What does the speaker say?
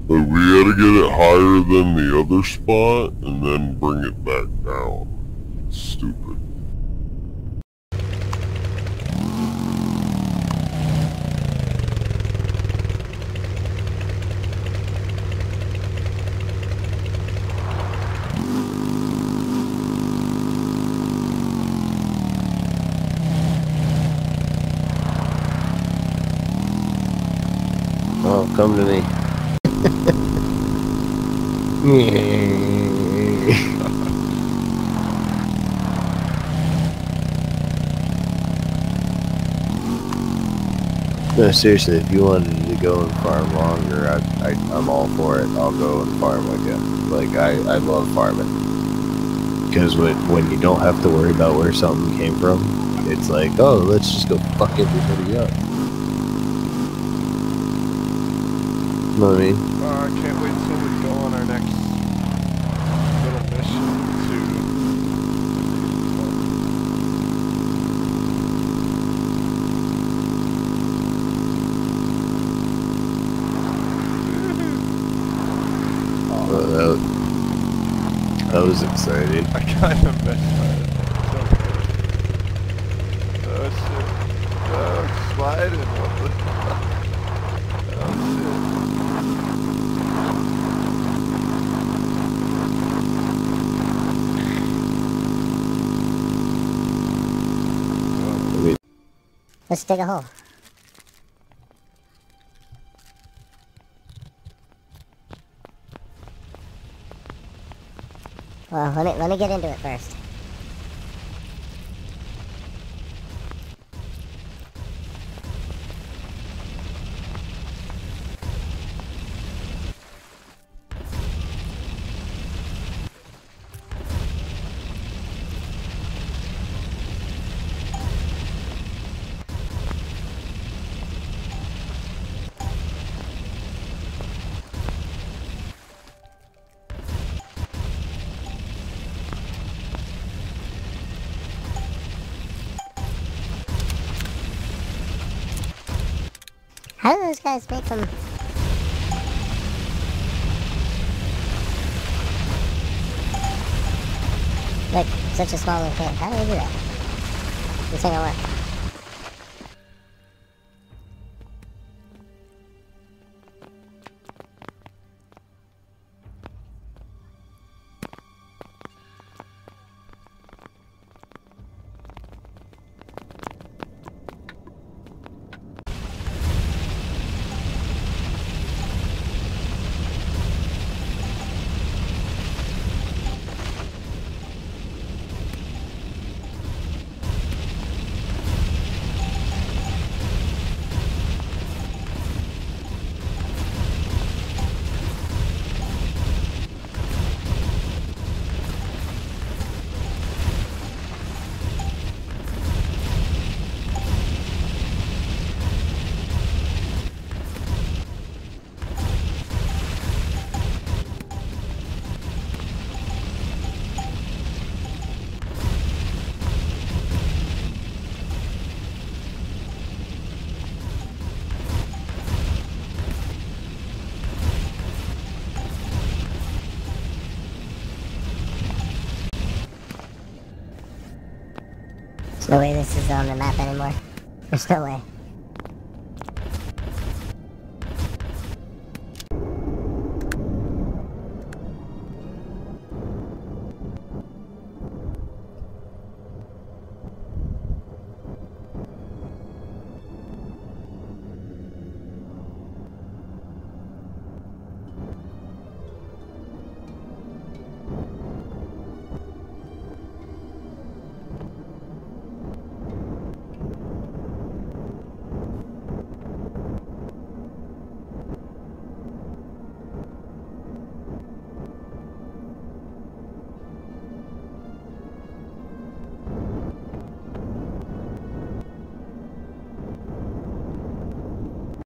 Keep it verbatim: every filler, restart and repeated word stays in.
But we gotta get it higher than the other spot and then bring it back down. It's stupid. Oh, come to me. No, seriously, if you wanted to go and farm longer, I, I, I'm all for it. I'll go and farm with you. Like, I, I love farming. Because when, when you don't have to worry about where something came from, it's like, oh, let's just go fuck everybody up. You know what I mean? Uh, I can't wait until we go on our next little mission to... Oh, that, that was exciting. I kind of missed that. Oh shit. Oh, sliding. What the fuck? Oh shit. Let's dig a hole. Well, let me let me get into it first. How do those guys make them? Like, such a small little can. How do they do that? This ain't gonna work. There's no way this is on the map anymore. There's no way.